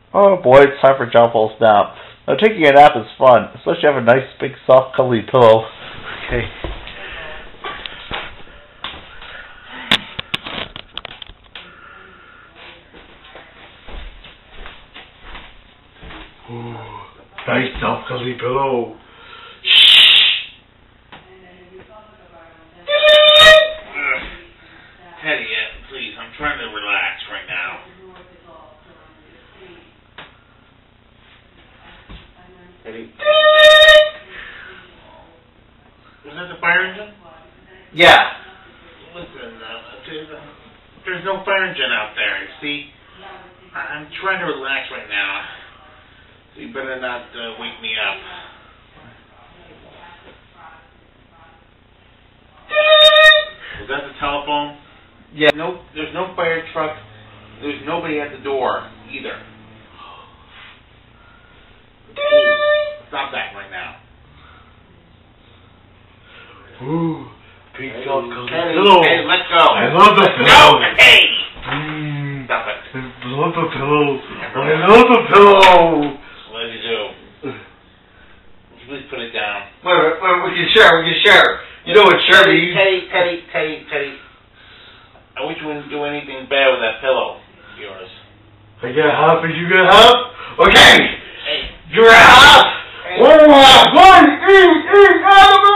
Oh boy, it's time for John Paul's nap. Now taking a nap is fun, especially if you have a nice big soft cuddly pillow. Okay. Ooh, nice soft cuddly pillow. Teddy, please, I'm trying to relax right now. Teddy? Was that the fire engine? Yeah. Listen, there's no fire engine out there, you see? I'm trying to relax right now. So you better not wake me up. Was that the telephone? Yeah. No, there's no fire truck. There's nobody at the door either. Stop that right now. Ooh, big soft cuddly Hey, pillow. hey, let go. I love the Let pillow. go. Hey! Stop it. I love the pillow. I love the pillow. What did you do? Please put it down. Wait, we can share. You know what share means? Teddy. I wish you wouldn't do anything bad with that pillow of yours. I get half and you get half? Okay! Hey. You're half! Hey. One, eat, out of